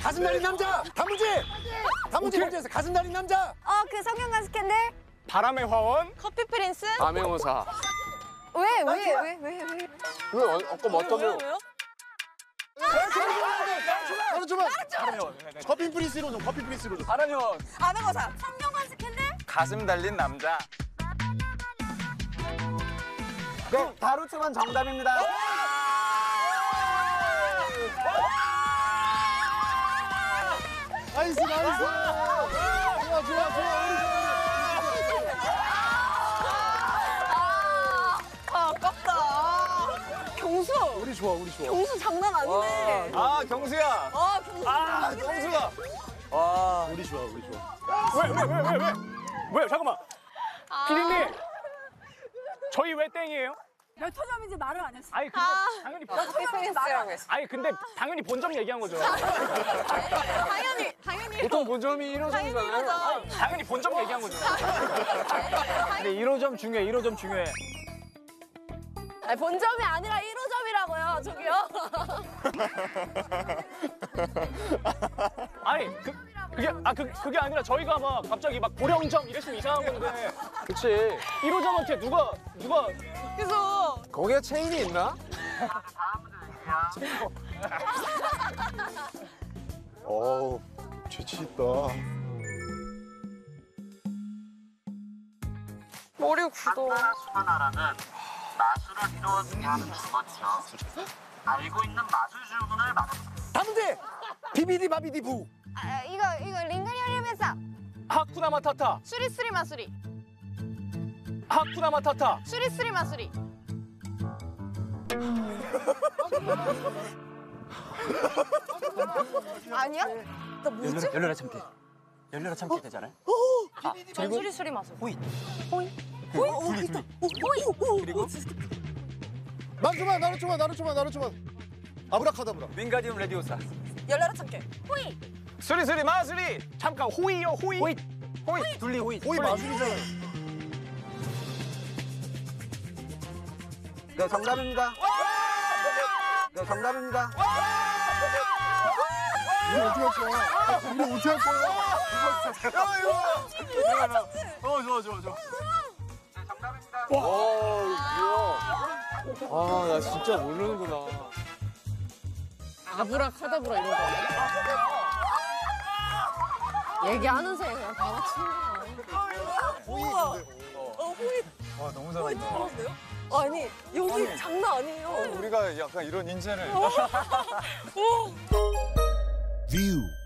가슴 달린 남자. 단무지 범죄에서 가슴 달린 남자. 그 성형관 스캔들. 바람의 화원. 커피 프린스. 암행어사. 왜? 아까 맞다며. 왜요? 나는 커피 프린스로 좀. 바람의 화원. 암행어사. 성형관 스캔들. 가슴 달린 남자. 네, 다루트만 정답입니다. 나이스. 좋아. 아깝다. 경수. 우리 좋아. 경수 장난 아니네. 경수야. 경수. 경수가. 우리 좋아. 왜? 잠깐만. 피디님. 저희 왜 땡이에요? 몇 호점인지 말을 안 했어. 아니 근데 당연히 커피 프린스라고 했어. 아니 근데 당연히 본점 얘기한 거죠. 당연히. 보통 본점이 1호점이잖아요. 당연히 본점 얘기한 거죠. 근데 1호점 중요해. 아니, 본점이 아니라 1호점이라고요, 저기요. 아니 그게 아니라 저희가 막 갑자기 막 보령점 이랬으면 이상한 건데 그치. 1호점한테 누가 그래서 거기에 체인이 있나? 어우, 재치 있다. 머리 굳어. 한나라 수만나라는 마술을 이루어지게 하는 주머니죠. 알고 있는 마술 주문을 말합니다. 단무지. 비비디 바비디 부. 이거 링가리오리면서 하쿠나 마타타. 수리수리 마수리. 하쿠나 마타타. 수리수리 마수리. 아니야? 나 뭐지? 열려라 참깨 되잖아요. 전 수리수리 마술. 호잇. 있다. 그리고 나루초만. 아브라카다브라. 윙가디움 레디오사. 열려라 참깨. 호이. 수리수리 마수리. 잠깐 호이요 호이. 호잇. 둘리 호잇. 호이 마술이잖아. 네, 정답입니다. 우리 어떻게 할 거야? 좋아. 아, 나 진짜 모르는구나. 아브라카다브라 이런 거. 얘기하는 사이에 그냥 다 맞추는 거야. 호이. 와 너무 잘한다. 아니 여기 장난 아니에요. 우리가 약간 이런 인재를. View.